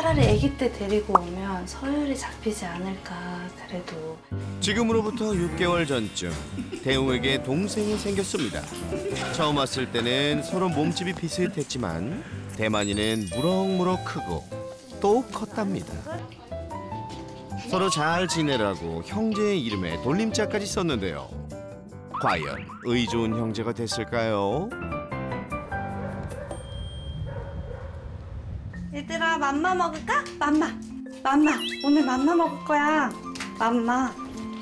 차라리 아기 때 데리고 오면 서열이 잡히지 않을까. 그래도 지금으로부터 6개월 전쯤 대웅에게 동생이 생겼습니다. 처음 왔을 때는 서로 몸집이 비슷했지만 대만이는 무럭무럭 크고 또 컸답니다. 서로 잘 지내라고 형제의 이름에 돌림자까지 썼는데요. 과연 의 좋은 형제가 됐을까요? 얘들아 맘마 먹을까? 맘마 오늘 맘마 먹을 거야. 맘마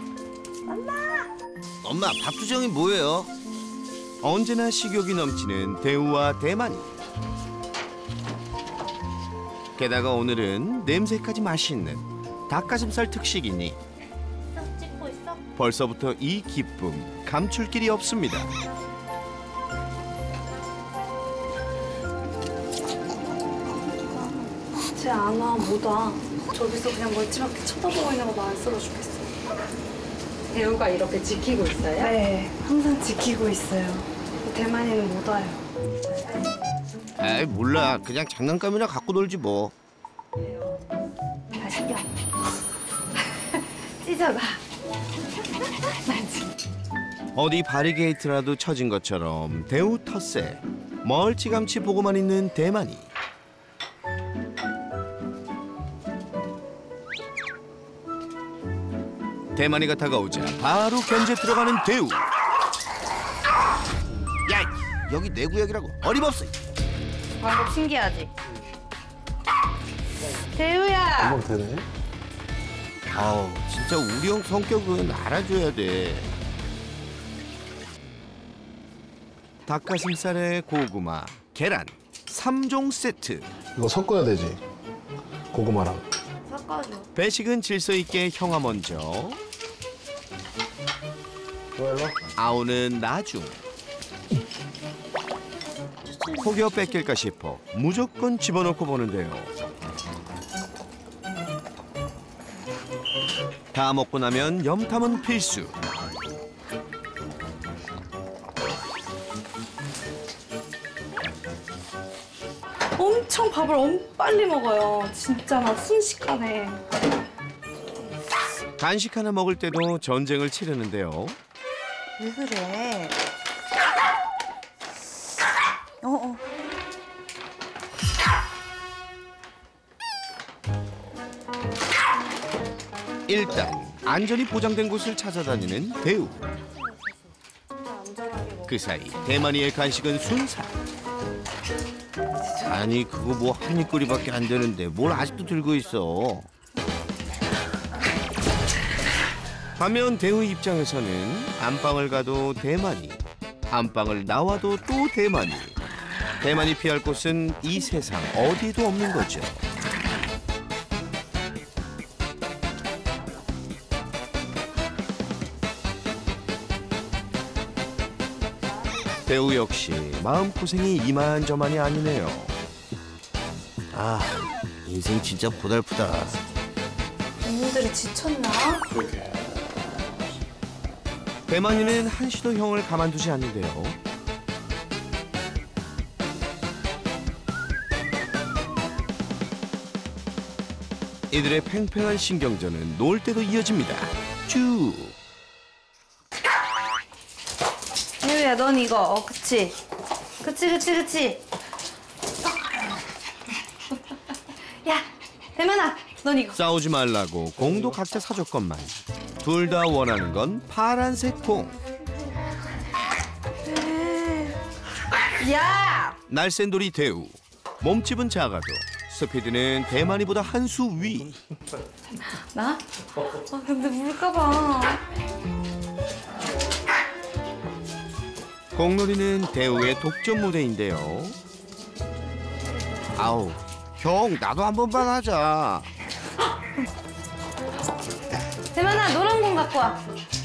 엄마, 밥투정이 뭐예요? 언제나 식욕이 넘치는 대우와 대만이. 게다가 오늘은 냄새까지 맛있는 닭가슴살 특식이니 찍고 있어? 벌써부터 이 기쁨 감출 길이 없습니다. 쟤 안 와, 못 와. 저기서 그냥 멀찌감치 쳐다보고 있는 거 나 안쓰러워 죽겠어. 대우가 이렇게 지키고 있어요? 네, 항상 지키고 있어요. 대만이는 못 와요. 에이, 몰라. 그냥 장난감이나 갖고 놀지 뭐. 다 신겨. 찢어봐. 어디 바리게이트라도 쳐진 것처럼 대우 텃세. 멀찌감치 보고만 있는 대만이. 대만이가 다가오자 바로 견제 들어가는 대우. 야, 여기 내 구역이라고. 어림없어. 방금 신기하지? 대우야! 금방 되네. 아우, 진짜 우리 형 성격은 알아줘야 돼. 닭가슴살에 고구마, 계란, 3종 세트. 이거 섞어야 되지. 고구마랑. 섞어줘. 배식은 질서 있게 형아 먼저, 좋아요. 아우는 나중. 혹여 뺏길까 싶어 무조건 집어넣고 보는데요. 다 먹고 나면 염탐은 필수. 엄청 밥을 빨리 먹어요. 진짜 막 순식간에. 간식 하나 먹을 때도 전쟁을 치르는데요. 왜 그래? 어어. 일단 안전이 보장된 곳을 찾아다니는 대우. 그 사이 대만이의 간식은 순삭. 아니, 그거 뭐 한 입거리밖에 안 되는데 뭘 아직도 들고 있어. 반면 대우 입장에서는 안방을 가도 대만이, 안방을 나와도 또 대만이. 대만이 피할 곳은 이 세상 어디에도 없는 거죠. 대우 역시 마음고생이 이만저만이 아니네요. 아, 인생 진짜 고달프다. 언니들이 지쳤나? 그렇게. 대만이는 한시도 형을 가만두지 않는데요. 이들의 팽팽한 신경전은 놀 때도 이어집니다. 쭉. 대우야, 넌 이거. 그치? 그치. 야, 대만아, 넌 이거. 싸우지 말라고 공도 각자 사줬건만 둘 다 원하는 건 파란색 공. 야! 날쌘돌이 대우. 몸집은 작아도 스피드는 대만이보다 한 수 위. 나? 근데 물까봐. 공놀이는 대우의 독점 무대인데요. 아우, 형, 나도 한 번만 하자. 대만아, 노란 공 갖고 와.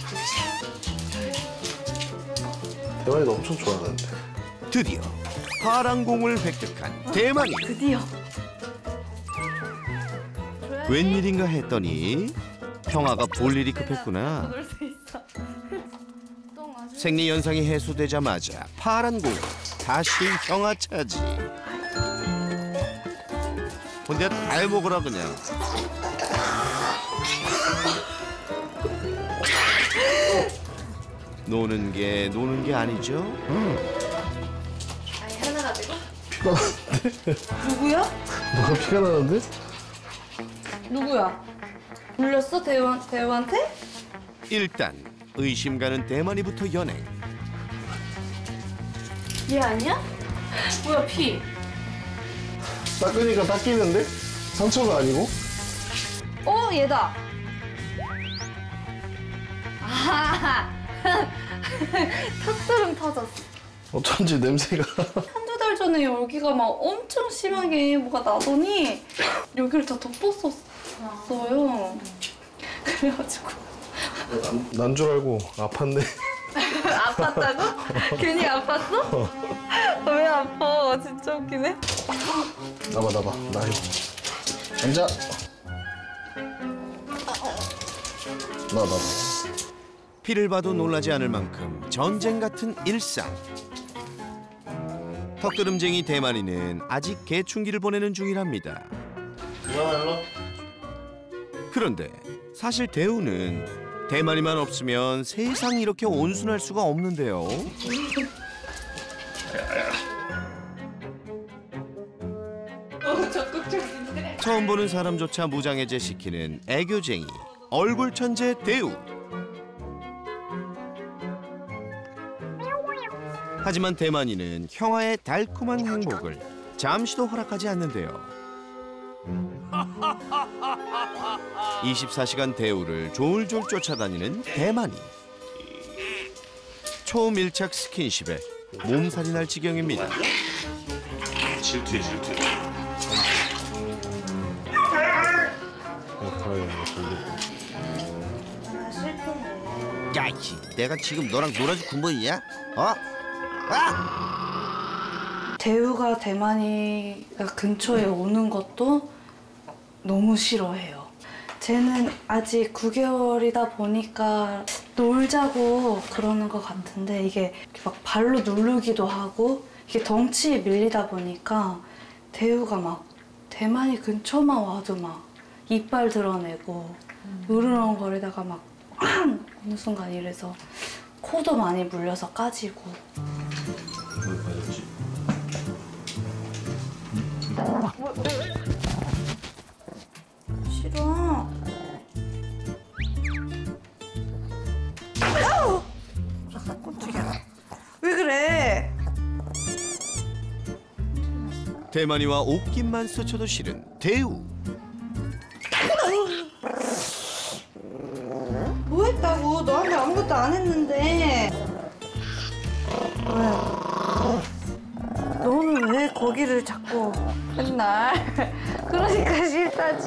대만이도 엄청 좋아하는데. 드디어 파란 공을 획득한 대만이. 드디어. 웬일인가 했더니 형아가 볼 일이 급했구나. 놀 수 있어. 똥 아주. 생리 현상이 해소되자마자 파란 공 다시 형아 차지. 혼자 다 해먹으라 그냥. 노는 게 아니죠? 아니 하나 가지고? 피가 나는데? 누구야? 너가 피가 나는데? 누구야? 물렸어? 대우한테? 일단 의심 가는 대만이부터 연행. 얘 아니야? 뭐야 피? 닦으니까 닦이는데? 상처가 아니고? 얘다. 아, 턱주름 터졌어. 어쩐지 냄새가. 한두 달 전에 여기가 막 엄청 심하게 뭐가 나더니 여기를 다 덮었었어요. 그래가지고 난 줄 알고 아팠네. 아팠다고? 괜히 아팠어? 왜 아파? 진짜 웃기네. 나봐. 나 이거. 앉아. 나. 피를 봐도 놀라지 않을 만큼 전쟁 같은 일상. 턱드름쟁이 대만이는 아직 개충기를 보내는 중이랍니다. 일로. 그런데 사실 대우는 대만이만 없으면 세상이 이렇게 온순할 수가 없는데요. 적극적인데. 처음 보는 사람조차 무장해제 시키는 애교쟁이 얼굴 천재 대우. 하지만 대만이는 형아의 달콤한 행복을 잠시도 허락하지 않는데요. 24시간 대우를 졸졸 쫓아다니는 대만이. 초밀착 스킨십에 몸살이 날 지경입니다. 질투. 야, 이씨, 내가 지금 너랑 놀아줄 군번이냐? 대우가 대만이가 근처에 오는 것도 너무 싫어해요. 쟤는 아직 9개월이다 보니까 놀자고 그러는 것 같은데 이게 막 발로 누르기도 하고 이게 덩치에 밀리다 보니까 대우가 막 대만이 근처만 와도 막 이빨 드러내고 으르렁거리다가 막 어느 순간 이래서 코도 많이 물려서 까지고. 싫어. 아우! 깜짝이야. 왜 그래? 대만이와 옷깃만 스쳐도 싫은 대우. 뭐 했다고? 너한테 아무것도 안 했는데. 너는 왜 거기를 자꾸 맨날 그러니까 싫다지.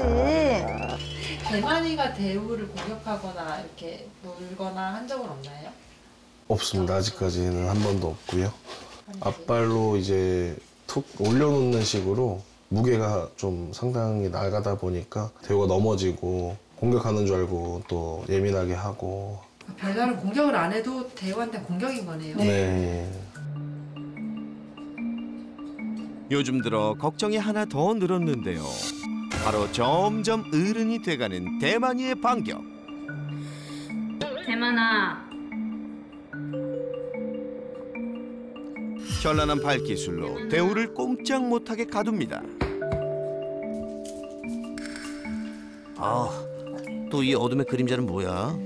대만이가 대우를 공격하거나 이렇게 놀거나 한 적은 없나요? 없습니다. 아직까지는 한 번도 없고요. 앞발로 이제 툭 올려놓는 식으로 무게가 좀 상당히 나가다 보니까 대우가 넘어지고 공격하는 줄 알고 또 예민하게 하고. 별다른 공격을 안 해도 대우한테 공격인 거네요. 네. 요즘 들어 걱정이 하나 더 늘었는데요. 바로 점점 어른이 돼가는 대만이의 반격. 대만아. 현란한 발기술로 대우를 꼼짝 못하게 가둡니다. 또 이 어둠의 그림자는 뭐야?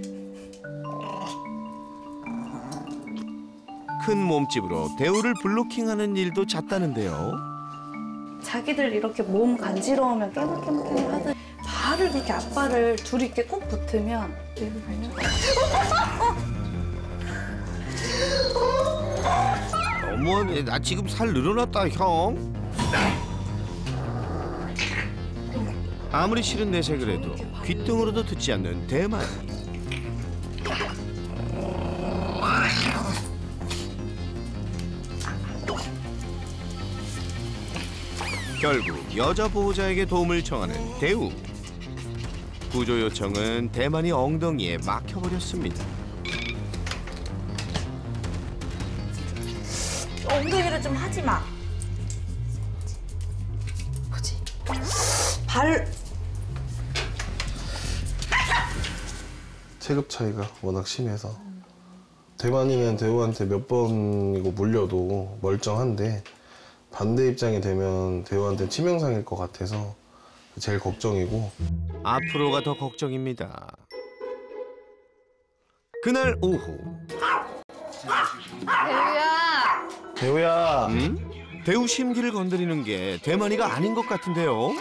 큰 몸집으로 대우를 블로킹하는 일도 잦다는데요. 자기들 이렇게 몸 간지러우면 깨물깨물깨물 하듯 발을 그렇게 앞발을 둘이 이렇게 꼭 붙으면 너무하네. 나 지금 살 늘어났다, 형. 아무리 싫은 내색을 해도 귓등으로도 듣지 않는 대만이. 결국 여자 보호자에게 도움을 청하는 대우. 구조 요청은 대만이 엉덩이에 막혀버렸습니다. 엉덩이를 좀 하지 마. 뭐지? 체급 차이가 워낙 심해서 대만이는 대우한테 몇 번이고 물려도 멀쩡한데 반대 입장이 되면 대우한테 치명상일 것 같아서 제일 걱정이고. 앞으로가 더 걱정입니다. 그날 오후. 대우야. 대우 심기를 건드리는 게 대만이가 아닌 것 같은데요.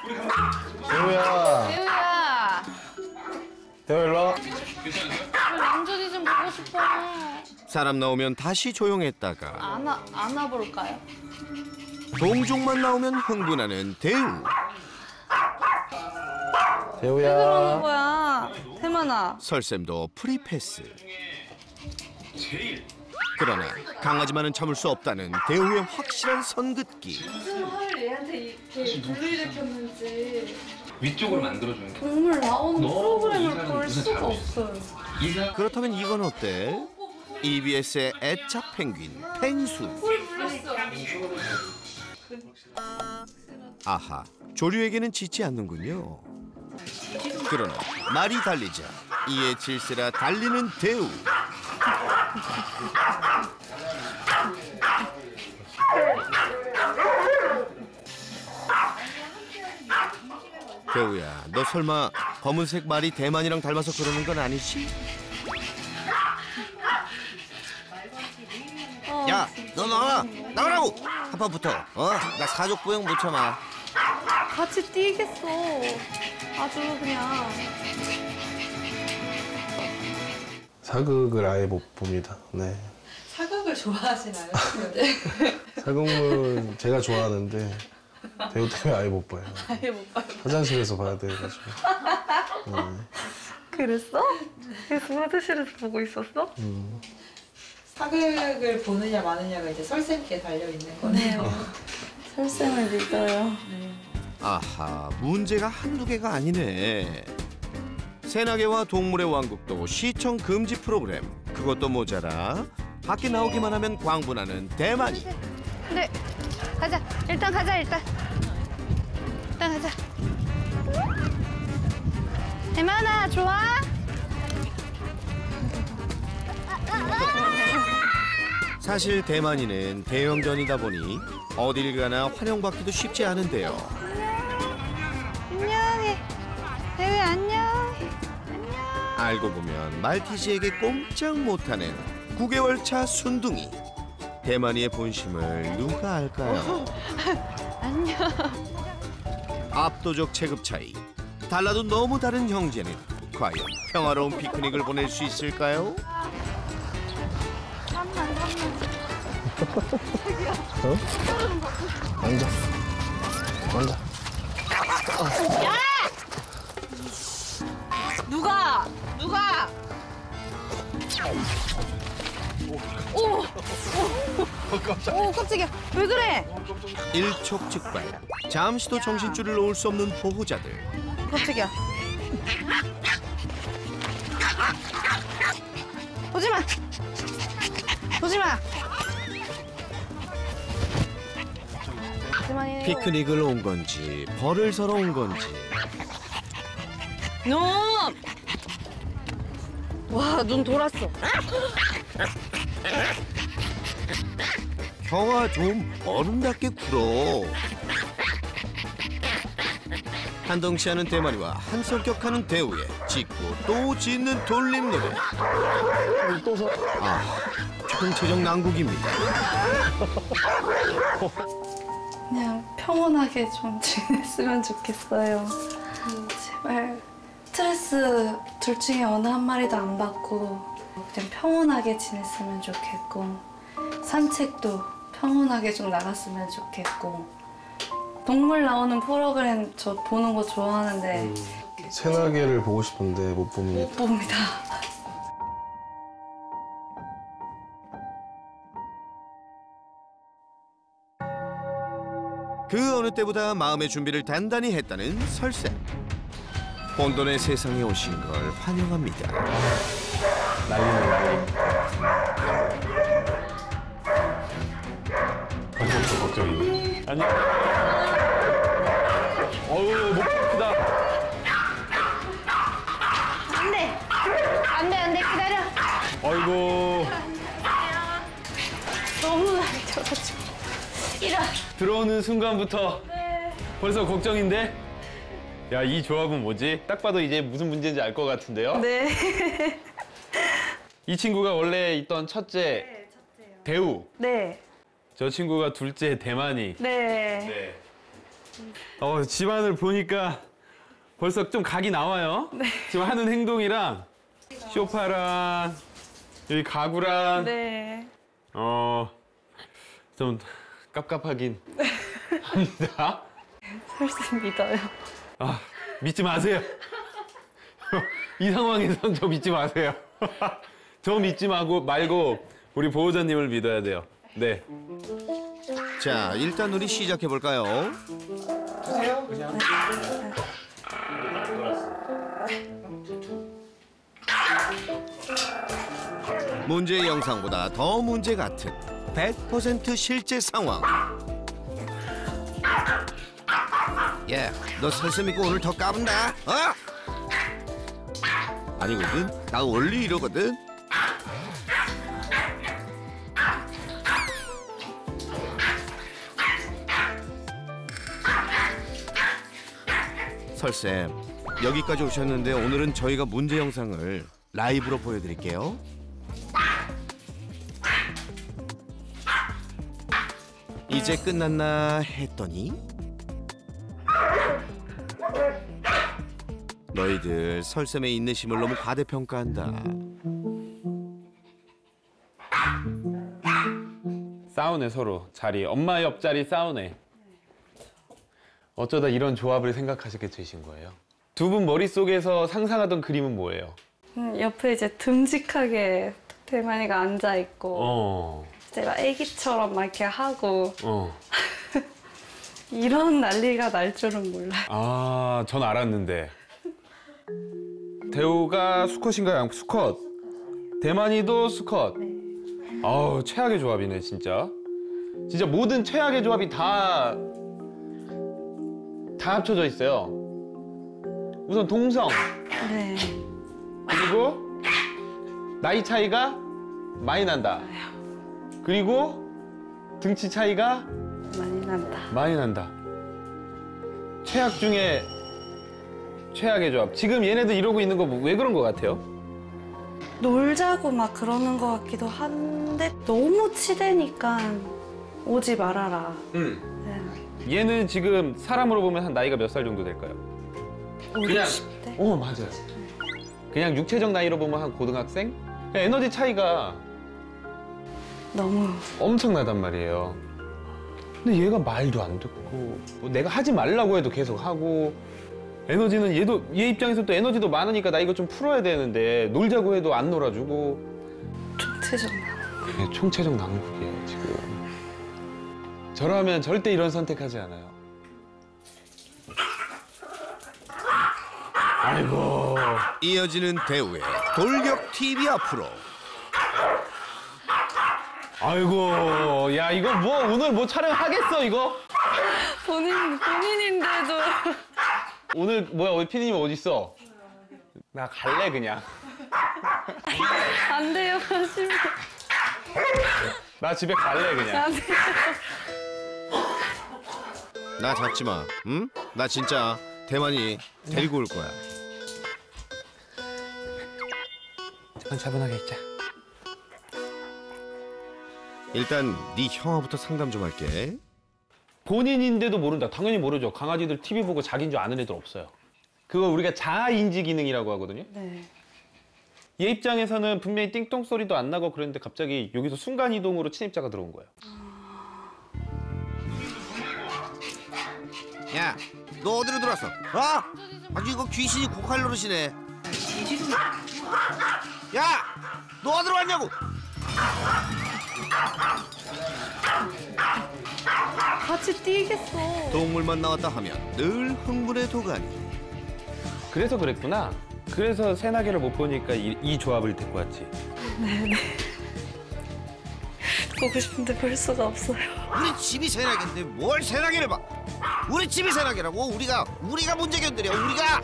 대우야. 대우야. 대우 일로 와. 랑준이 좀 보고 싶어. 사람 나오면 다시 조용했다가 안아볼까요? 동족만 나오면 흥분하는 대우. 대우야. 그러는 거야. 대만아. 설쌤도 프리패스. 그러나 강아지만은 참을 수 없다는 대우의 확실한 선긋기. 무슨 화를 얘한테 이렇게 불러일으켰는지. 위쪽으로 만들어주는 게. 동물 나오는 너무 프로그램을 이사는 볼 무슨 수가 잘못 없어요. 이사 그렇다면 이건 어때? EBS의 애착 펭귄 펭수. 아하, 조류에게는 짖지 않는군요. 그러나 말이 달리자 이에 질세라 달리는 대우. 대우야, 너 설마 검은색 말이 대만이랑 닮아서 그러는 건 아니지? 야, 너 나와! 나가라고! 한판 붙어. 나 사족 보행 못 참아. 같이 뛰겠어. 아주 그냥. 사극을 아예 못 봅니다. 네. 사극을 좋아하시나요? 사극물 제가 좋아하는데 대우 때문에 아예 못 봐요. 아예 못 봐요. 화장실에서 봐야 돼가지고. 그랬어? 그래서 화장실에서 보고 있었어? 사극을 보느냐 마느냐가 이제 설쌤께 달려 있는 거네요. 설쌤을 믿어요. 아하, 문제가 한두 개가 아니네. 새나개와 동물의 왕국도 시청 금지 프로그램. 그것도 모자라 밖에 나오기만 하면 광분하는 대만이. 네, 가자. 일단 가자. 일단 가자. 대만아, 좋아? 사실 대만이는 대형견이다 보니 어딜 가나 환영받기도 쉽지 않은데요. 안녕해. 대회 안녕해. 알고 보면 말티즈에게 꼼짝 못하는 9개월 차 순둥이. 대만이의 본심을 누가 알까요? 안녕. 압도적 체급 차이. 달라도 너무 다른 형제는 과연 평화로운 피크닉을 보낼 수 있을까요? 앉아. 앉아. 누가? 오, 깜짝이야. 왜 그래? 일촉즉발. 잠시도 정신줄을 놓을 수 없는 보호자들. 깜짝이야. 보지 마. 피크닉을 온 건지 벌을 서러 온 건지. 놈! 와, 눈 돌았어. 혀가 좀 어른답게 굴어. 한덩치하는 대만이와 한성격하는 대우에 짖고 또 짖는 돌림노래. 아, 총체적 난국입니다. 그냥 평온하게 좀 지냈으면 좋겠어요. 제발 스트레스 둘 중에 어느 한 마리도 안 받고 그냥 평온하게 지냈으면 좋겠고 산책도 평온하게 좀 나갔으면 좋겠고 동물 나오는 프로그램 저 보는 거 좋아하는데 새나개를 보고 싶은데 못 봅니다. 못 봅니다. 그 어느 때보다 마음의 준비를 단단히 했다는 설쌤. 혼돈의 세상에 오신 걸 환영합니다. 난리네. 걱정이. 아니. 어우, 목 들어오는 순간부터 벌써 걱정인데? 야, 이 조합은 뭐지? 딱 봐도 이제 무슨 문제인지 알 것 같은데요? 네. 이 친구가 원래 있던 첫째 대우. 네. 저 친구가 둘째 대만이. 네. 집안을 보니까 벌써 좀 각이 나와요. 지금 하는 행동이랑 소파랑 여기 가구랑 네. 좀 깝깝하긴 합니다. 설수 믿어요. 아, 믿지 마세요. 이 상황에선 저 믿지 마세요. 저 믿지 말고 우리 보호자님을 믿어야 돼요. 네. 자, 일단 우리 시작해 볼까요? 문제의 영상보다 더 문제 같은 100% 실제 상황. 야, 너 설사 믿고 오늘 더 까분다, 어? 아니거든, 나 원래 이러거든. 설쌤, 여기까지 오셨는데 오늘은 저희가 문제 영상을 라이브로 보여드릴게요. 이제 끝났나 했더니 너희들 설쌤의 인내심을 너무 과대평가한다. 싸우네 서로 자리. 엄마 옆자리 싸우네. 어쩌다 이런 조합을 생각하시게 되신 거예요? 두 분 머릿속에서 상상하던 그림은 뭐예요? 옆에 이제 듬직하게 대만이가 앉아 있고 제가 애기처럼 막 이렇게 하고 이런 난리가 날 줄은 몰라요. 아, 전 알았는데. 대우가 수컷인가요? 수컷. 대만이도 수컷. 아우, 최악의 조합이네, 진짜. 진짜 모든 최악의 조합이 다 합쳐져 있어요. 우선 동성. 네. 그리고 나이 차이가 많이 난다. 그리고 등치 차이가 많이 난다. 많이 난다. 최악 중에 최악의 조합. 지금 얘네들 이러고 있는 거 왜 그런 거 같아요? 놀자고 막 그러는 것 같기도 한데 너무 치대니까 오지 말아라. 네. 얘는 지금 사람으로 보면 한 나이가 몇 살 정도 될까요? 5, 그냥- 60대? 맞아요. 그냥 육체적 나이로 보면 한 고등학생? 에너지 차이가 너무 엄청나단 말이에요. 근데 얘가 말도 안 듣고 뭐 내가 하지 말라고 해도 계속 하고 에너지는 얘 입장에서 또 에너지도 많으니까 나 이거 좀 풀어야 되는데 놀자고 해도 안 놀아주고 총체적 그게 총체적 낭국이에요 지금. 저라면 절대 이런 선택하지 않아요. 아이고. 이어지는 대우의 돌격 TV 앞으로. 아이고, 야 이거 뭐 오늘 뭐 촬영하겠어 이거? 본인인데도 오늘 뭐야 우리 피디님 어디 있어? 나 갈래 그냥. 안 돼요 하시면 나 집에 갈래 그냥. 안 돼요. 나 잡지 마, 응? 나 진짜 대만이 데리고 올 거야. 차분하게 있자. 일단 네 형아부터 상담 좀 할게. 본인인데도 모른다. 당연히 모르죠. 강아지들 TV 보고 자기인 줄 아는 애들 없어요. 그거 우리가 자아인지 기능이라고 하거든요. 네. 얘 입장에서는 분명히 띵동 소리도 안 나고 그랬는데 갑자기 여기서 순간이동으로 침입자가 들어온 거예요. 야, 너 어디로 들어왔어? 아주 이거 귀신이 고칼 노릇이네. 야, 너 어디로 왔냐고? 같이 뛰겠어. 동물만 나왔다 하면 늘 흥분의 도가니. 그래서 그랬구나. 그래서 새나개를 못 보니까 이 조합을 데리고 왔지. 보고 싶은데 볼 수가 없어요. 우리 집이 새나개인데 뭘 새나개를 봐? 우리 집이 새나개라고. 우리가 문제견들이야. 우리가.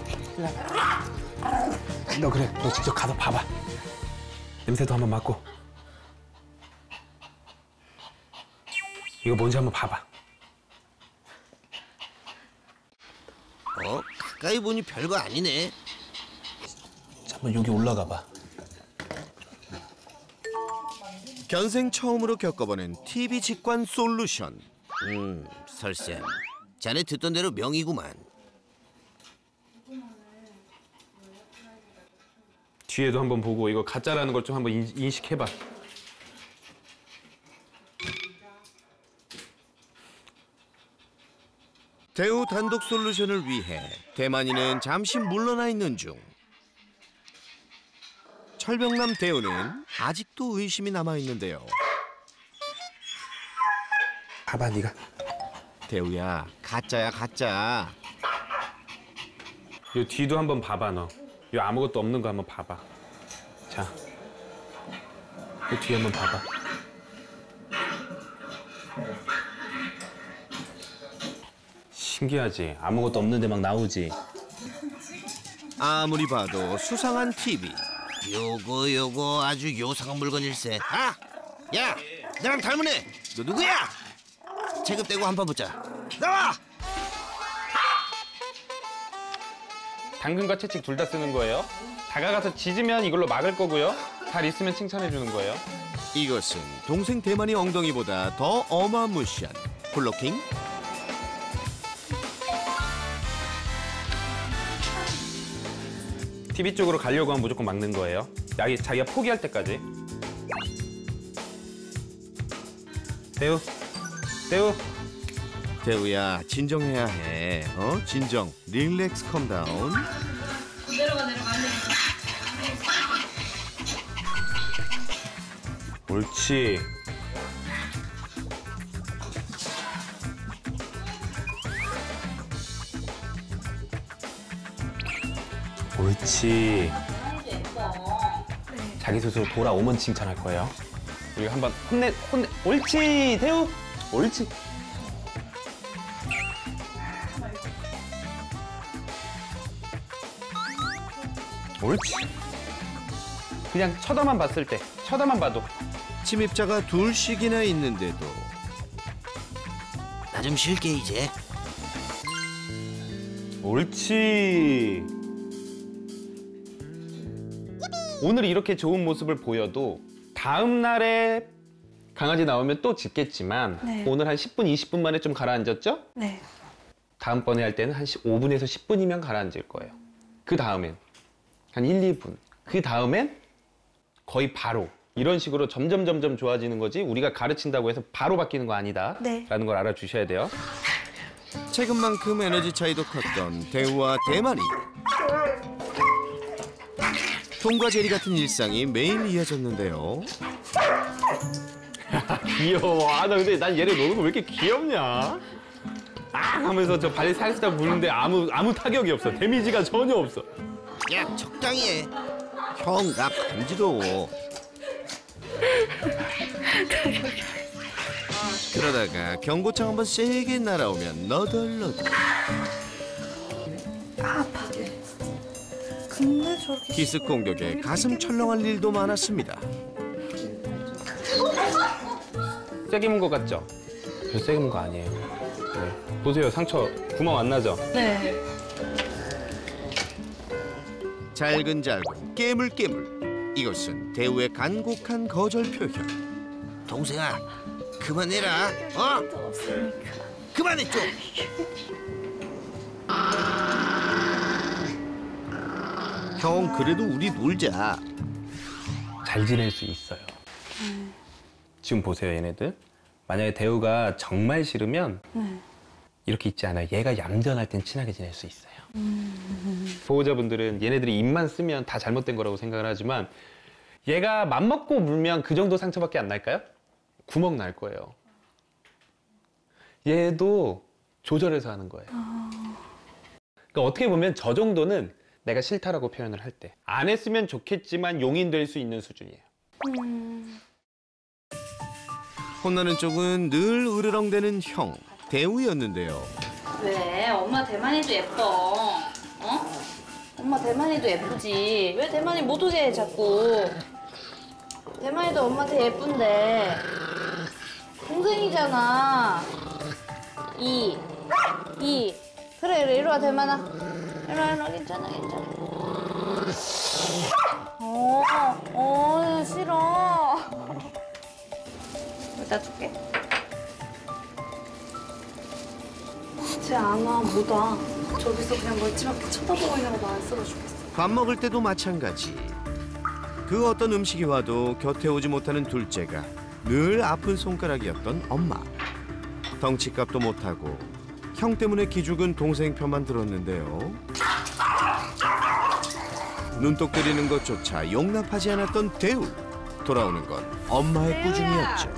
너 그래, 너 직접 가서 봐봐. 냄새도 한번 맡고. 이거 뭔지 한번 봐봐. 가까이 보니 별거 아니네. 한번 여기 올라가 봐. 견생 처음으로 겪어보는 TV 직관 솔루션. 설쌤, 자네 듣던 대로 명이구만. 뒤에도 한번 보고 이거 가짜라는 걸 좀 한번 인식해봐. 대우 단독 솔루션을 위해 대만이는 잠시 물러나 있는 중. 철벽남 대우는 아직도 의심이 남아있는데요. 봐봐 네가. 대우야, 가짜야 가짜. 이 뒤도 한번 봐봐 너. 이 아무것도 없는 거 한번 봐봐. 자, 이 뒤에 한번 봐봐. 신기하지? 아무것도 없는데 막 나오지? 아무리 봐도 수상한 TV. 요거 아주 요상한 물건일세. 아! 야! 나랑 닮은 애! 너 누구야? 체급 떼고 한판 붙자. 나와! 당근과 채찍 둘 다 쓰는 거예요. 다가가서 짖으면 이걸로 막을 거고요. 잘 있으면 칭찬해 주는 거예요. 이것은 동생 대만이 엉덩이보다 더 어마무시한 블로킹. TV 쪽으로 가려고 하면 무조건 막는 거예요. 자기가 포기할 때까지. 대우. 대우야, 진정해야 해. 진정. 릴렉스 컴다운. 내려가. 옳지. 옳지. 자기 스스로 돌아오면 칭찬할 거예요. 우리가 한번 혼내. 옳지, 대우. 옳지. 옳지. 그냥 쳐다만 봤을 때, 쳐다만 봐도. 침입자가 둘씩이나 있는데도. 나 좀 쉴게 이제. 옳지. 오늘 이렇게 좋은 모습을 보여도 다음 날에 강아지 나오면 또 짖겠지만 네. 오늘 한 10분, 20분 만에 좀 가라앉았죠? 네. 다음번에 할 때는 한 5분에서 10분이면 가라앉을 거예요. 그 다음엔 한 1, 2분. 그 다음엔 거의 바로. 이런 식으로 점점 좋아지는 거지 우리가 가르친다고 해서 바로 바뀌는 거 아니다. 네. 라는 걸 알아주셔야 돼요. 최근만큼 에너지 차이도 컸던 대우와 대만이. 톰과 제리 같은 일상이 매일 이어졌는데요. 귀여워. 나 근데 난 얘네 노는 거 왜 이렇게 귀엽냐? 아 하면서 저 발이 살짝 무는데 아무 타격이 없어. 데미지가 전혀 없어. 야, 적당히 해. 형, 나 간지러워. 그러다가 경고창 한번 세게 날아오면 너덜너덜. 아파. 근데 저렇게 키스 공격에 가슴 철렁할 일도 많았습니다. 세게 문 거 같죠? 별 세게 문 거 아니에요. 네. 보세요. 상처 구멍 안 나죠? 네. 잘근잘근 깨물깨물. 이것은 대우의 간곡한 거절 표현. 동생아, 그만해라. 그만해 좀. 형, 그래도 우리 놀자. 잘 지낼 수 있어요. 지금 보세요, 얘네들. 만약에 대우가 정말 싫으면 이렇게 있지 않아요. 얘가 얌전할 땐 친하게 지낼 수 있어요. 보호자분들은 얘네들이 입만 쓰면 다 잘못된 거라고 생각을 하지만 얘가 맘먹고 물면 그 정도 상처밖에 안 날까요? 구멍 날 거예요. 얘도 조절해서 하는 거예요. 그러니까 어떻게 보면 저 정도는 내가 싫다라고 표현을 할 때 안 했으면 좋겠지만 용인될 수 있는 수준이에요. 혼나는 쪽은 늘 으르렁대는 형, 대우였는데요. 왜? 엄마 대만이도 예뻐. 엄마 대만이도 예쁘지. 왜 대만이 못 오게 해, 자꾸. 대만이도 엄마한테 예쁜데. 동생이잖아. 그래 이리 와 대만아. 이리 와 괜찮아. 싫어. 여기다 줄게. 쟤 안 와, 못 와. 저기서 그냥 멀찌감치 쳐다보고 있는 거 나 안쓰러워 죽겠어. 밥 먹을 때도 마찬가지. 그 어떤 음식이 와도 곁에 오지 못하는 둘째가 늘 아픈 손가락이었던 엄마. 덩치값도 못하고 형 때문에 기죽은 동생 편만 들었는데요. 눈독 들이는 것조차 용납하지 않았던 대우. 돌아오는 건 엄마의 꾸중이었죠.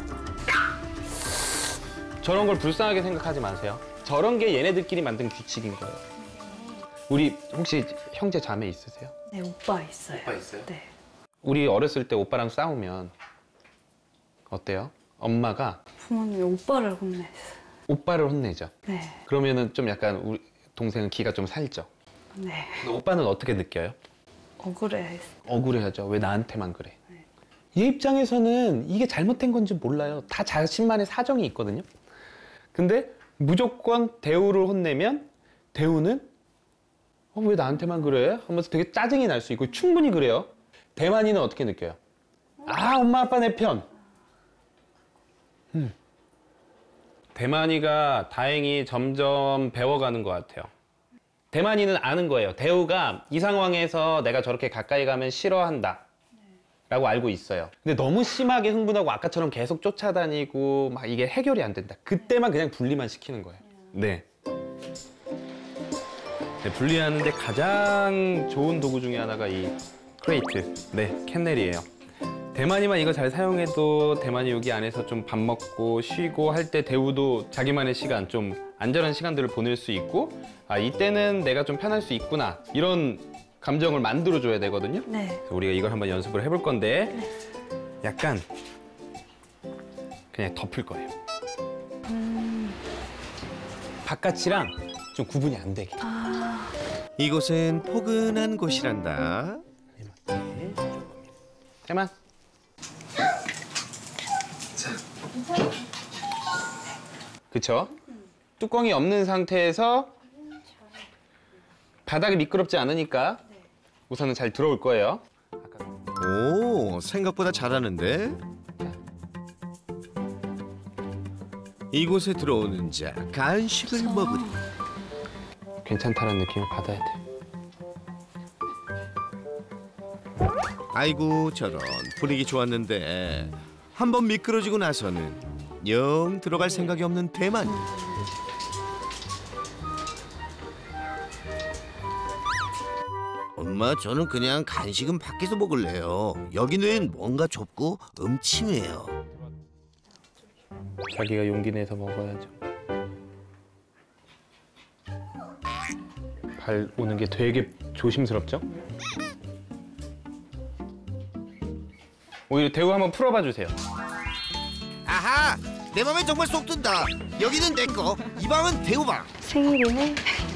저런 걸 불쌍하게 생각하지 마세요. 저런 게 얘네들끼리 만든 규칙인 거예요. 우리 혹시 형제 자매 있으세요? 네, 오빠 있어요. 오빠 있어요? 네. 우리 어렸을 때 오빠랑 싸우면 어때요? 엄마가 부모님이 오빠를 혼냈어요. 오빠를 혼내죠. 네. 그러면은 좀 약간 우리 동생은 기가 좀 살죠. 네. 근데 오빠는 어떻게 느껴요? 억울해했어. 억울해하죠. 왜 나한테만 그래? 얘 입장에서는 이게 잘못된 건지 몰라요. 다 자신만의 사정이 있거든요. 근데 무조건 대우를 혼내면 대우는 왜 나한테만 그래? 하면서 되게 짜증이 날 수 있고 충분히 그래요. 대만이는 어떻게 느껴요? 아, 엄마 아빠 내 편. 대만이가 다행히 점점 배워가는 것 같아요. 대만이는 아는 거예요. 대우가 이 상황에서 내가 저렇게 가까이 가면 싫어한다 라고 알고 있어요. 근데 너무 심하게 흥분하고 아까처럼 계속 쫓아다니고 막 이게 해결이 안 된다. 그때만 그냥 분리만 시키는 거예요. 네. 네, 분리하는데 가장 좋은 도구 중에 하나가 이 크레이트, 네, 캔넬이에요. 대만이만 이거 잘 사용해도 대만이 여기 안에서 좀 밥 먹고 쉬고 할 때 대우도 자기만의 시간, 좀 안전한 시간들을 보낼 수 있고 아, 이때는 내가 좀 편할 수 있구나 이런 감정을 만들어줘야 되거든요. 네. 그래서 우리가 이걸 한번 연습을 해볼 건데 약간 그냥 덮을 거예요. 바깥이랑 좀 구분이 안 되게. 이곳은 포근한 곳이란다. 대만. 그쵸? 뚜껑이 없는 상태에서 바닥이 미끄럽지 않으니까 우선은 잘 들어올 거예요. 오, 생각보다 잘하는데? 이곳에 들어오는 자, 간식을 먹으리. 괜찮다는 느낌을 받아야 돼. 아이고, 저런. 분위기 좋았는데 한번 미끄러지고 나서는 영 들어갈 생각이 없는 대만이. 엄마, 저는 그냥 간식은 밖에서 먹을래요. 여기는 뭔가 좁고 음침해요. 자기가 용기 내서 먹어야죠. 발 오는 게 되게 조심스럽죠? 오히려 대우 한번 풀어봐 주세요. 아하! 내 맘에 정말 쏙 든다. 여기는 내 거, 이 방은 대우 방. 생일이네.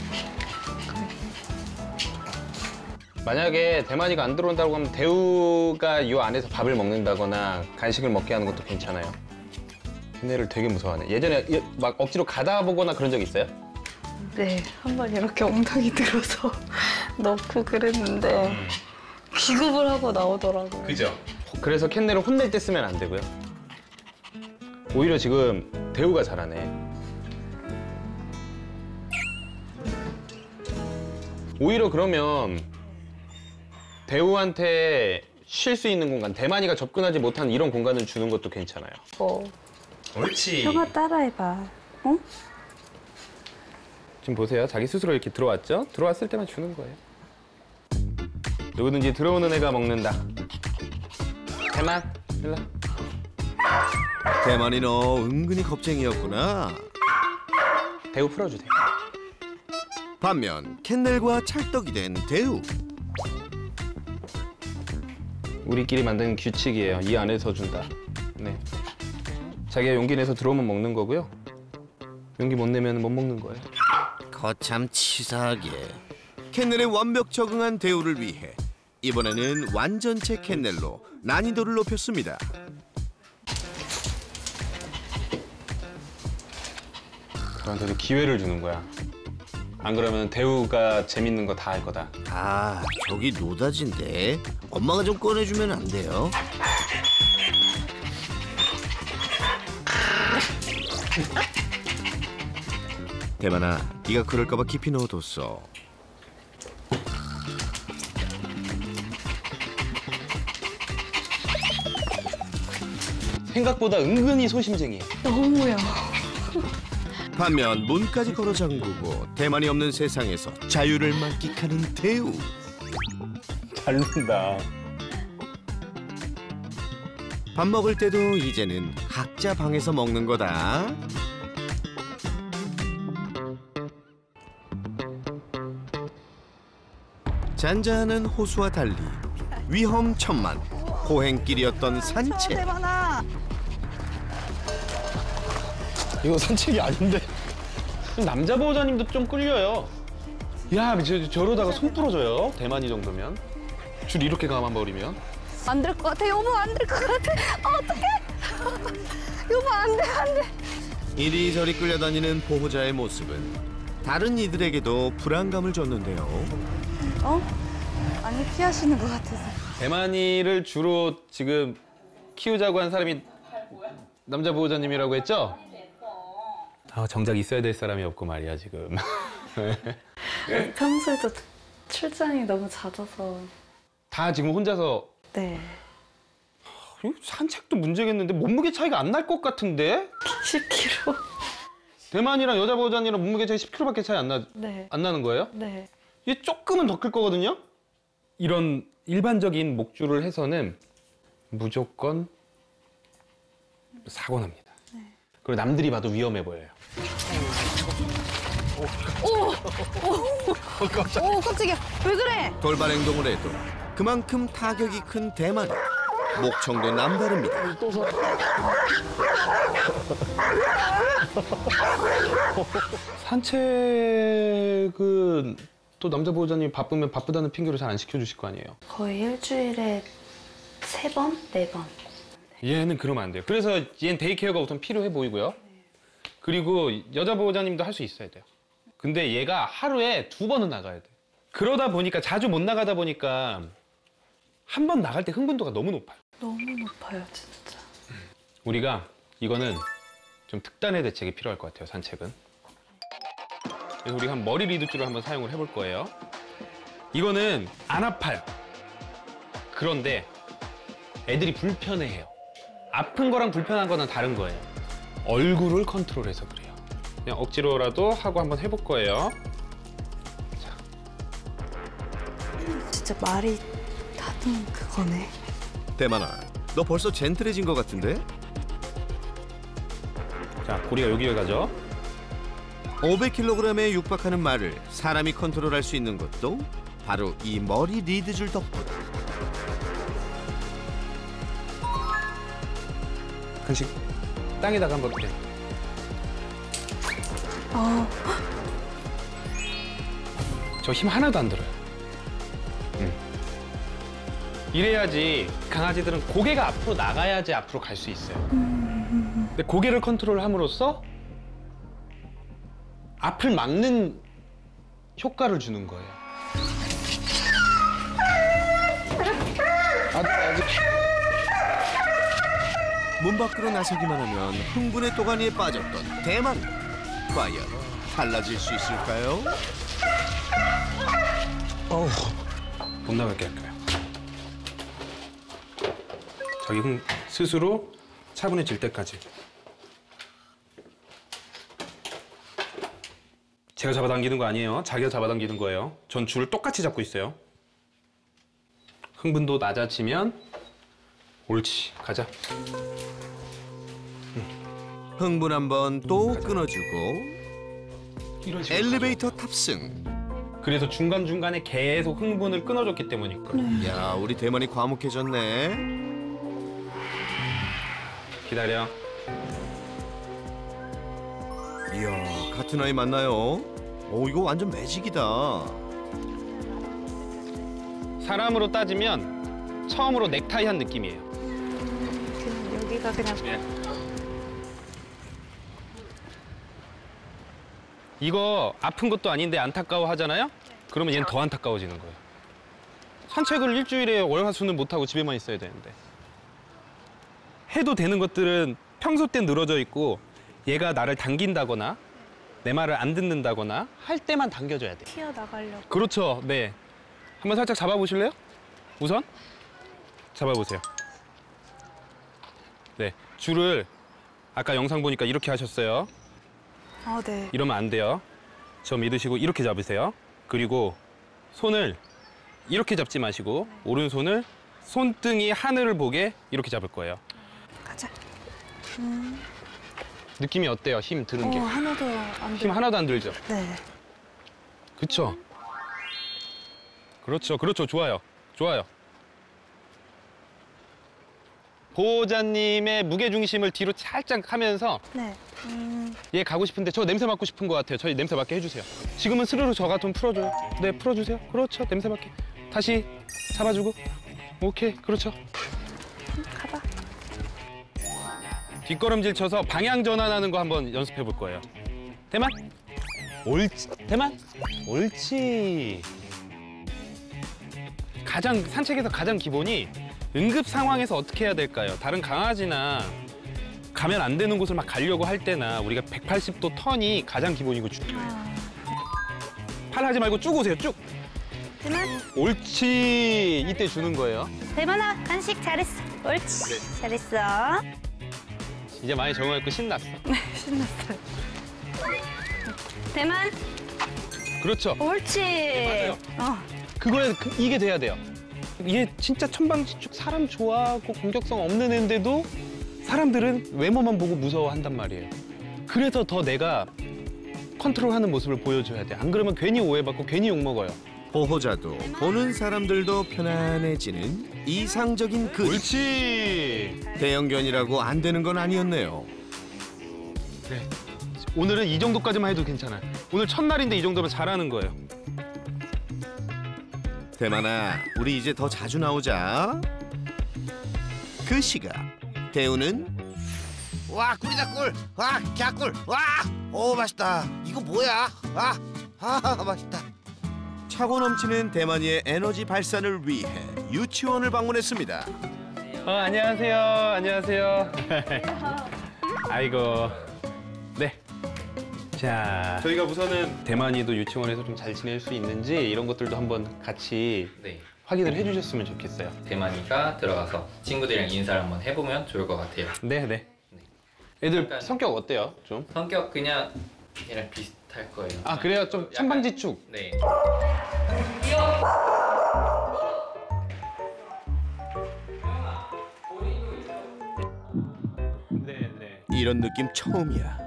만약에 대만이가 안 들어온다고 하면 대우가 이 안에서 밥을 먹는다거나 간식을 먹게 하는 것도 괜찮아요. 걔네를 되게 무서워하네. 예전에 막 억지로 가다 보거나 그런 적 있어요? 네, 한 번 이렇게 엉덩이 들어서 넣고 그랬는데 기겁을 하고 나오더라고요. 그죠? 그래서 캔넬을 혼낼 때 쓰면 안 되고요. 오히려 지금 대우가 잘하네. 오히려 그러면 대우한테 쉴 수 있는 공간, 대만이가 접근하지 못한 이런 공간을 주는 것도 괜찮아요. 옳지. 형아 따라해봐. 어? 지금 보세요. 자기 스스로 이렇게 들어왔죠? 들어왔을 때만 주는 거예요. 누구든지 들어오는 애가 먹는다. 대만, 일로 와. 대만이 너 은근히 겁쟁이였구나. 대우 풀어주세요. 반면 캔넬과 찰떡이 된 대우. 우리끼리 만든 규칙이에요. 이 안에서 준다. 네. 자기가 용기 내서 들어오면 먹는 거고요. 용기 못 내면 못 먹는 거예요. 거참 치사하게. 캔넬에 완벽 적응한 대우를 위해 이번에는 완전체 캔넬로 난이도를 높였습니다. 저한테도 기회를 주는 거야. 안 그러면 대우가 재밌는 거 다 할 거다. 아, 저기 노다지인데 엄마가 좀 꺼내주면 안 돼요? 대만아, 네가 그럴까봐 깊이 넣어뒀어. 생각보다 은근히 소심쟁이에요. 너무요. 반면 문까지 걸어 잠그고 대만이 없는 세상에서 자유를 만끽하는 대우. 잘 논다. 밥 먹을 때도 이제는 각자 방에서 먹는 거다. 잔잔한 호수와 달리 위험천만 고행길이었던 산책. 이거 산책이 아닌데. 남자 보호자님도 좀 끌려요. 야, 저러다가 손 부러져요. 대만이 정도면. 줄 이렇게 감아버리면. 안 될 것 같아. 여보, 안 될 것 같아. 어떡해. 여보, 안 돼, 안 돼. 이리저리 끌려다니는 보호자의 모습은 다른 이들에게도 불안감을 줬는데요. 아니, 피하시는 것 같아서. 대만이를 주로 지금 키우자고 한 사람이 남자 보호자님이라고 했죠? 아, 정작 있어야 될 사람이 없고 말이야, 지금. 평소에도 출장이 너무 잦아서. 다 지금 혼자서. 네. 산책도 문제겠는데 몸무게 차이가 안 날 것 같은데? 10kg. 대만이랑 여자 보호자님이랑 몸무게 차이 10kg밖에 차이 네. 안 나는 거예요? 네. 이게 조금은 더 클 거거든요? 이런 일반적인 목줄을 해서는 무조건 사고 납니다. 그리고 남들이 봐도 위험해 보여요. 오, 깜짝이야. 왜 그래? 돌발 행동을 해도 그만큼 타격이 큰 대만. 목청도 남다릅니다. 산책은 또 남자 보호자님 바쁘면 바쁘다는 핑계로 잘 안 시켜주실 거 아니에요? 거의 일주일에 3번, 4번. 얘는 그러면 안 돼요. 그래서 얘는 데이케어가 우선 필요해 보이고요. 그리고 여자 보호자님도 할 수 있어야 돼요. 근데 얘가 하루에 2번은 나가야 돼요. 그러다 보니까 자주 못 나가다 보니까 한 번 나갈 때 흥분도가 너무 높아요. 너무 높아요, 진짜. 우리가 이거는 좀 특단의 대책이 필요할 것 같아요, 산책은. 그래서 우리가 머리 리드줄을 한번 사용을 해볼 거예요. 이거는 안 아파요. 그런데 애들이 불편해해요. 아픈 거랑 불편한 거는 다른 거예요. 얼굴을 컨트롤해서 그래요. 그냥 억지로라도 하고 한번 해볼 거예요. 진짜 말이 하던 그거네. 대만아, 너 벌써 젠틀해진 것 같은데? 자, 고리가 여기에 가죠. 500kg에 육박하는 말을 사람이 컨트롤할 수 있는 것도 바로 이 머리 리드줄 덕분. 간식 땅에다가 한번 이렇게. 저 힘 하나도 안 들어요. 이래야지 강아지들은 고개가 앞으로 나가야지 앞으로 갈 수 있어요. 근데 고개를 컨트롤함으로써 앞을 막는 효과를 주는 거예요. 문 밖으로 나서기만 하면 흥분의 또가니에 빠졌던 대만. 과연 달라질 수 있을까요? 못 나가게 할까요? 자기 스스로 차분해질 때까지. 제가 잡아당기는 거 아니에요. 자기가 잡아당기는 거예요. 전 줄을 똑같이 잡고 있어요. 흥분도 낮아지면 옳지. 가자. 흥분 한번 또 끊어주고 이런 식으로 엘리베이터 탑승. 그래서 중간중간에 계속 흥분을 끊어줬기 때문일 거예요. 야, 우리 대만이 과묵해졌네. 기다려. 이야, 같은 아이 맞나요? 오, 이거 완전 매직이다. 사람으로 따지면 처음으로 넥타이 한 느낌이에요. 그냥 여기가 그냥. 예. 이거 아픈 것도 아닌데 안타까워 하잖아요? 그러면 얘는 더 안타까워지는 거예요. 산책을 일주일에 월화수는 못하고 집에만 있어야 되는데. 해도 되는 것들은 평소 땐 늘어져 있고 얘가 나를 당긴다거나 내 말을 안 듣는다거나 할 때만 당겨줘야 돼. 튀어나가려고. 그렇죠. 네. 한번 살짝 잡아보실래요? 우선 잡아보세요. 네. 줄을 아까 영상 보니까 이렇게 하셨어요. 네. 이러면 안 돼요. 저 믿으시고 이렇게 잡으세요. 그리고 손을 이렇게 잡지 마시고 오른손을 손등이 하늘을 보게 이렇게 잡을 거예요. 가자. 느낌이 어때요? 힘 드는 게. 하나도 안 힘 하나도 안 들죠? 네. 그렇죠. 그렇죠. 그렇죠. 좋아요. 좋아요. 보호자님의 무게중심을 뒤로 살짝 하면서 네. 얘 가고 싶은데 저 냄새 맡고 싶은 것 같아요. 저희 냄새 맡게 해주세요. 지금은 스르르 저 같으면 풀어줘요. 네, 풀어주세요. 그렇죠. 냄새 맡게. 다시 잡아주고. 오케이. 그렇죠. 가봐. 뒷걸음질 쳐서 방향 전환하는 거 한번 연습해 볼 거예요. 대만. 옳지. 대만. 옳지. 산책에서 가장 기본이 응급 상황에서 어떻게 해야 될까요? 다른 강아지나 가면 안 되는 곳을 막 가려고 할 때나 우리가 180도 턴이 가장 기본이고 팔 하지 말고 쭉 오세요. 쭉. 대만. 옳지. 이때 주는 거예요. 대만아, 간식 잘했어. 옳지. 잘했어. 이제 많이 적응했고 신났어. 신났어요. 대만. 그렇죠. 옳지. 맞아요. 이게 돼야 돼요. 이게 진짜 천방지축 사람 좋아하고 공격성 없는 애인데도 사람들은 외모만 보고 무서워한단 말이에요. 그래서 더 내가 컨트롤하는 모습을 보여줘야 돼. 안 그러면 괜히 오해받고 괜히 욕먹어요. 보호자도 보는 사람들도 편안해지는 이상적인 그림. 옳지. 대형견이라고 안 되는 건 아니었네요. 네. 오늘은 이 정도까지만 해도 괜찮아요. 오늘 첫날인데 이 정도면 잘하는 거예요. 대만아, 우리 이제 더 자주 나오자. 그 시각 대우는 와 꿀이다 꿀. 와 갸꿀. 와. 오 맛있다. 이거 뭐야? 맛있다. 차고 넘치는 대만이의 에너지 발산을 위해 유치원을 방문했습니다. 안녕하세요. 안녕하세요. 아이고. 네. 자, 저희가 우선은 대만이도 유치원에서 좀 잘 지낼 수 있는지 이런 것들도 한번 같이 네. 확인을 해주셨으면 좋겠어요. 대만이가 들어가서 친구들이랑 인사를 한번 해보면 좋을 것 같아요. 네, 네. 애들 약간- 성격 어때요? 좀? 성격 그냥 얘랑 비슷할 거예요. 아, 그래요? 좀 천방지축. 네. 네, 네. 이런 느낌 처음이야.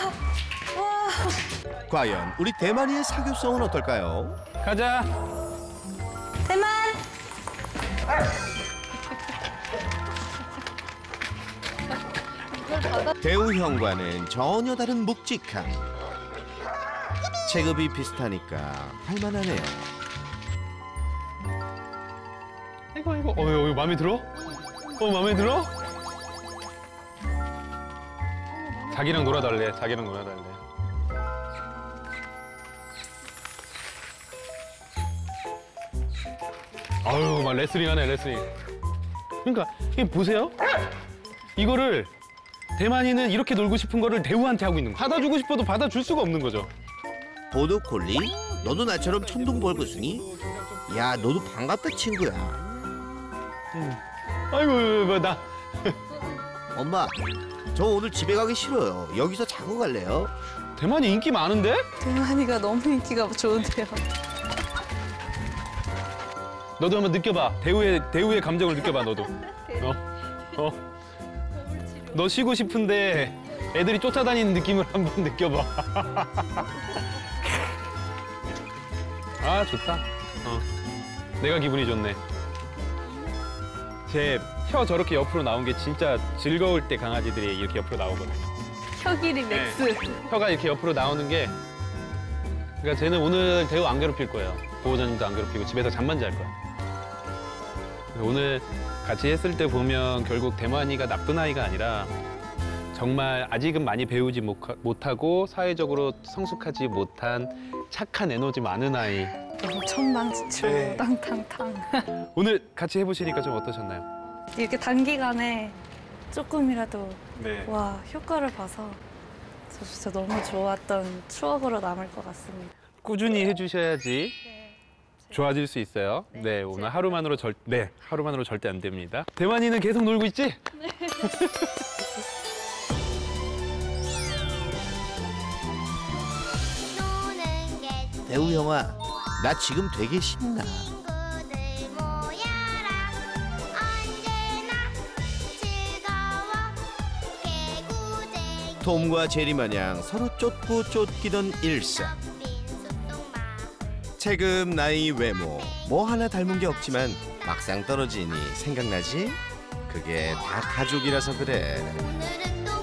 과연 우리 대만이의 사교성은 어떨까요? 가자. 대만. 대우 형과는 전혀 다른 묵직함. 체급이 비슷하니까 할만하네요. 이거. 이거 마음에 들어? 마음에 들어? 자기랑 놀아달래. 자기랑 놀아달래. 아유, 막 레슬링 하네, 레슬링. 그러니까 이게 보세요. 이거를 대만이는 이렇게 놀고 싶은 거를 대우한테 하고 있는 거. 받아주고 싶어도 받아줄 수가 없는 거죠. 보도콜리? 너도 나처럼 천둥벌거숭이? 야, 너도 반갑다 친구야. 아이고, 나. 엄마, 저 오늘 집에 가기 싫어요. 여기서 자고 갈래요? 대만이 인기 많은데? 대만이가 너무 인기가 좋은데요. 너도 한번 느껴봐. 대우의 감정을 느껴봐, 너도. 너 쉬고 싶은데 애들이 쫓아다니는 느낌을 한번 느껴봐. 아, 좋다. 내가 기분이 좋네. 제 혀 저렇게 옆으로 나온 게 진짜 즐거울 때 강아지들이 이렇게 옆으로 나오거든요. 혀 길이 맥스. 혀가 이렇게 옆으로 나오는 게 그러니까 쟤는 오늘 대우 안 괴롭힐 거예요. 보호자님도 안 괴롭히고 집에서 잠만 잘 거야. 오늘 같이 했을 때 보면 결국 대만이가 나쁜 아이가 아니라 정말 아직은 많이 배우지 못하고 사회적으로 성숙하지 못한 착한 에너지 많은 아이. 너무 천방지축 네. 땅탕탕. 오늘 같이 해보시니까 좀 어떠셨나요? 이렇게 단기간에 조금이라도 네. 와 효과를 봐서 저 진짜 너무 좋았던 추억으로 남을 것 같습니다. 꾸준히 해주셔야지 네. 좋아질 수 있어요. 네, 오늘 하루만으로 하루만으로 절대 안 됩니다. 대만이는 계속 놀고 있지? 대우 형아, 나 지금 되게 신나. 톰과 제리 마냥 서로 쫓고 쫓기던 일상. 체급, 나이, 외모 뭐 하나 닮은 게 없지만 막상 떨어지니 생각나지? 그게 다 가족이라서 그래. 오늘은 또